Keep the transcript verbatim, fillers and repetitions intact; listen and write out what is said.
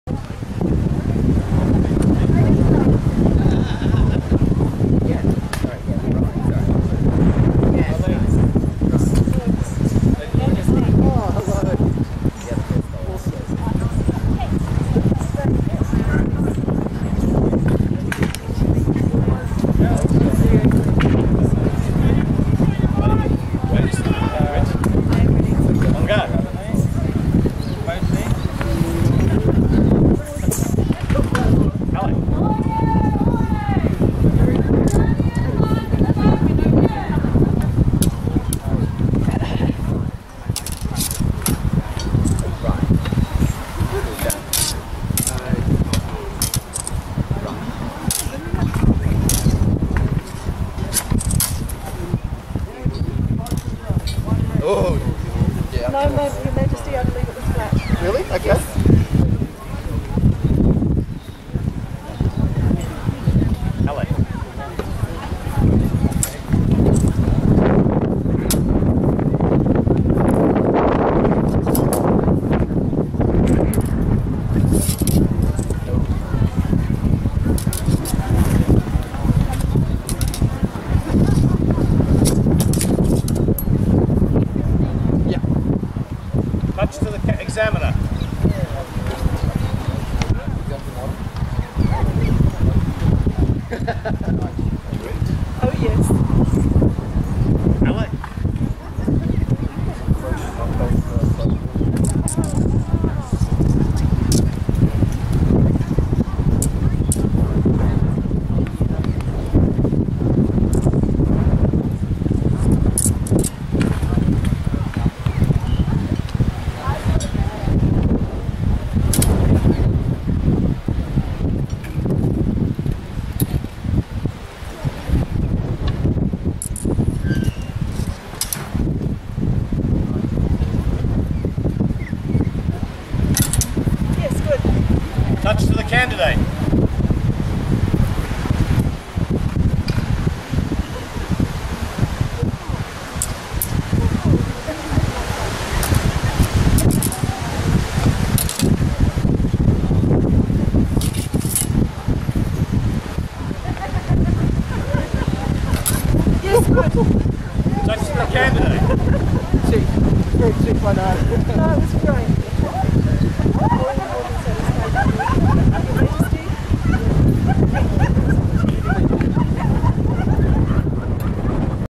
Oh, yeah. No, no, Your Majesty, I believe it was flat. Really? Okay. Yes. Touch to the examiner. Oh yes. Alec. Touch to the candidate. Yes, good. Touch to the candidate. Cheek. Very cheek, I know. No, it was great.